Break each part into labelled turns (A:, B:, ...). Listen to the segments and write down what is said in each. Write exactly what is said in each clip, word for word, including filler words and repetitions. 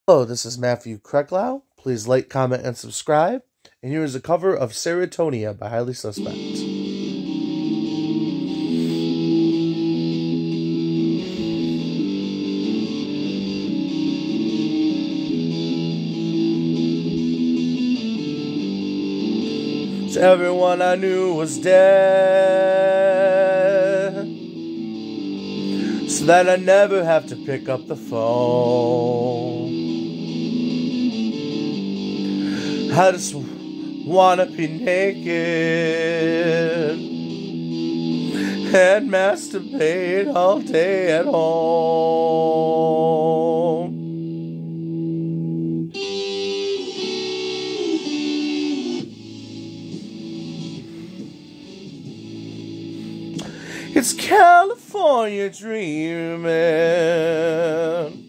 A: Hello, this is Matthew Kreklau. Please like, comment, and subscribe. And here is a cover of Serotonia by Highly Suspect. So everyone I knew was dead, so that I never have to pick up the phone. I just wanna be naked and masturbate all day at home. It's California dreaming.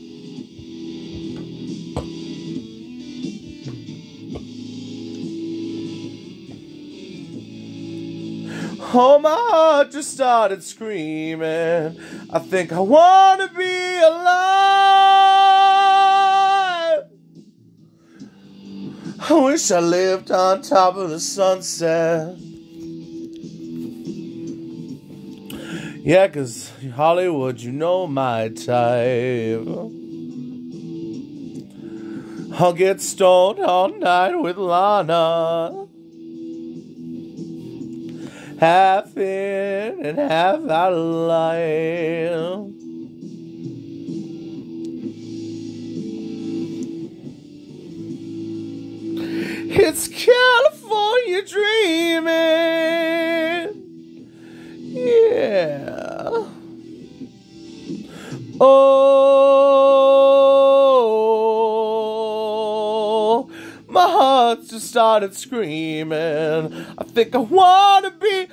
A: Oh, my heart just started screaming. I think I wanna be alive. I wish I lived on top of the sunset. Yeah, 'cause Hollywood, you know my type. I'll get stoned all night with Lana. Half in and half out of life. It's California dreaming. Yeah. Oh, my heart just started screaming. I think I wanna be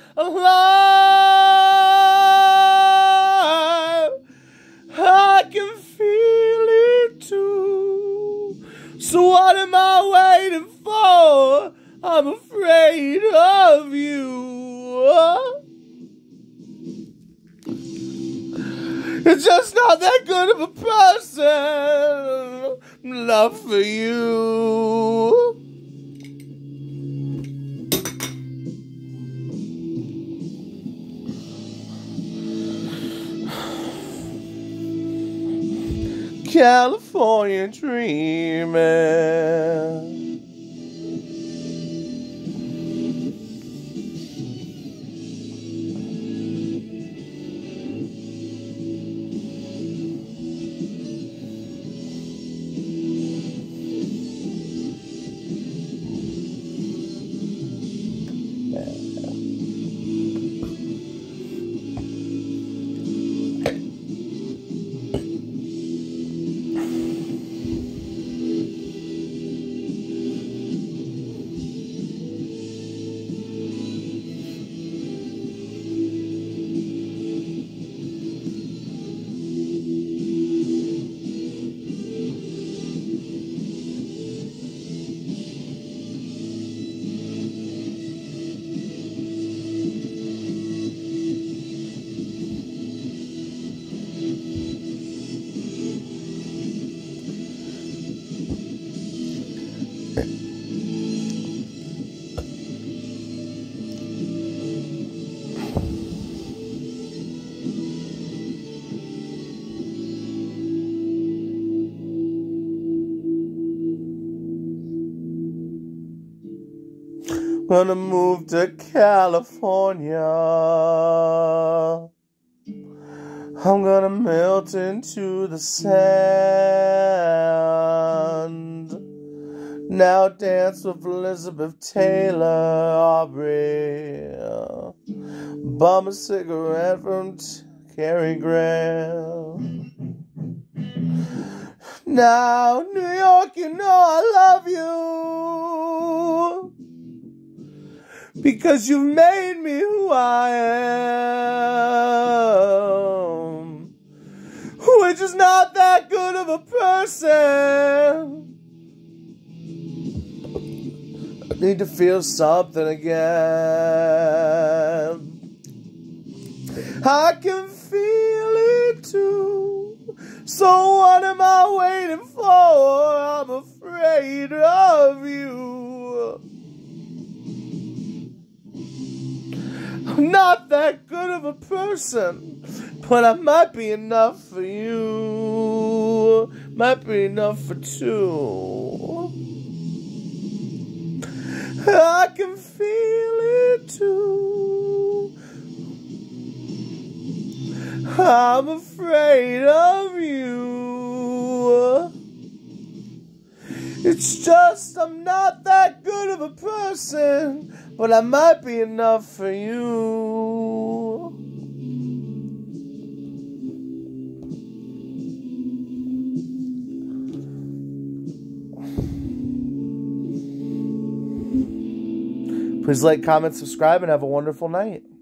A: alive. I can feel it too. So what am I waiting for? I'm afraid of you. It's just not that good of a person. Love for you. California dreaming. Gonna move to California. I'm gonna melt into the sand. Now dance with Elizabeth Taylor, Aubrey. Bum a cigarette from Cary Grant. Now, New York, you know I love you. Because you made me who I am. Which is not that good of a person. I need to feel something again. I can feel it too. So what am I waiting for? afraid of you. I'm not that good of a person, but I might be enough for you. Might be enough for two. I can feel it too. I'm afraid of you. It's just I'm not that good of a person, but I might be enough for you. Please like, comment, subscribe, and have a wonderful night.